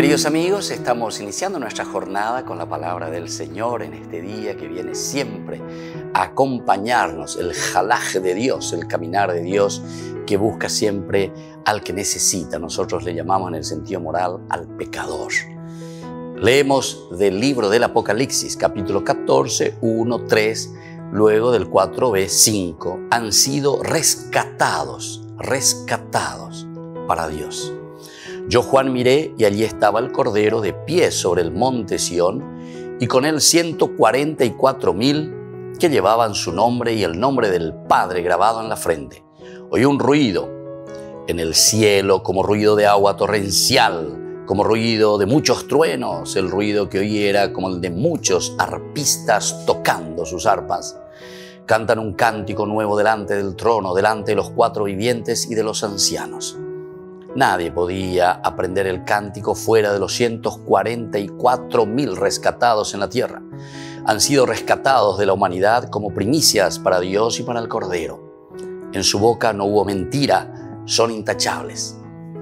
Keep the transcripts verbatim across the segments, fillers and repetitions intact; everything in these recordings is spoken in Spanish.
Queridos amigos, estamos iniciando nuestra jornada con la palabra del Señor en este día que viene siempre a acompañarnos, el jalaj de Dios, el caminar de Dios que busca siempre al que necesita. Nosotros le llamamos en el sentido moral al pecador. Leemos del libro del Apocalipsis, capítulo catorce, uno, tres, luego del cuatro b, cinco. Han sido rescatados, rescatados para Dios. Yo, Juan, miré y allí estaba el Cordero de pie sobre el monte Sión y con él ciento cuarenta y cuatro mil que llevaban su nombre y el nombre del Padre grabado en la frente. Oí un ruido en el cielo como ruido de agua torrencial, como ruido de muchos truenos. El ruido que oí era como el de muchos arpistas tocando sus arpas. Cantan un cántico nuevo delante del trono, delante de los cuatro vivientes y de los ancianos. Nadie podía aprender el cántico fuera de los ciento cuarenta y cuatro mil rescatados en la tierra. Han sido rescatados de la humanidad como primicias para Dios y para el Cordero. En su boca no hubo mentira, son intachables.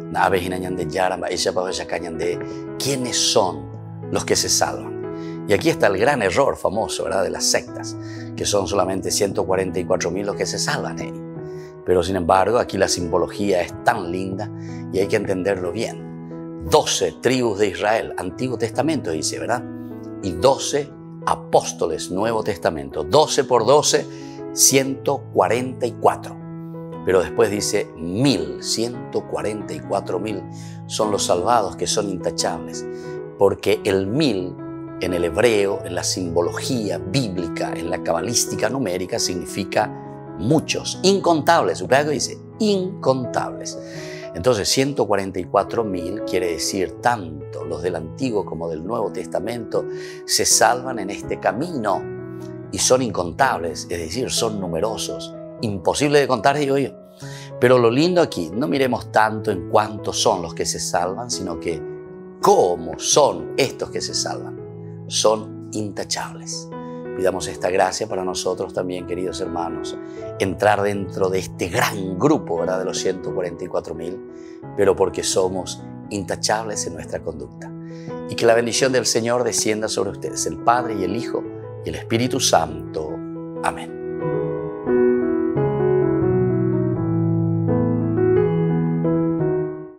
¿Quiénes son los que se salvan? Y aquí está el gran error famoso, ¿verdad?, de las sectas, que son solamente ciento cuarenta y cuatro mil los que se salvan. ¿eh? Pero sin embargo, aquí la simbología es tan linda y hay que entenderlo bien. Doce tribus de Israel, Antiguo Testamento dice, ¿verdad? Y doce apóstoles, Nuevo Testamento. Doce por doce, ciento cuarenta y cuatro. Pero después dice mil, ciento cuarenta y cuatro mil son los salvados que son intachables. Porque el mil en el hebreo, en la simbología bíblica, en la cabalística numérica, significa muchos, incontables. Upeago dice incontables. Entonces, ciento cuarenta y cuatro mil quiere decir tanto los del Antiguo como del Nuevo Testamento se salvan en este camino y son incontables, es decir, son numerosos, imposible de contar, digo yo. Pero lo lindo aquí, no miremos tanto en cuántos son los que se salvan, sino que cómo son estos que se salvan. Son intachables. Pidamos esta gracia para nosotros también, queridos hermanos, entrar dentro de este gran grupo, ¿verdad?, de los ciento cuarenta y cuatro mil, pero porque somos intachables en nuestra conducta. Y que la bendición del Señor descienda sobre ustedes, el Padre y el Hijo y el Espíritu Santo. Amén.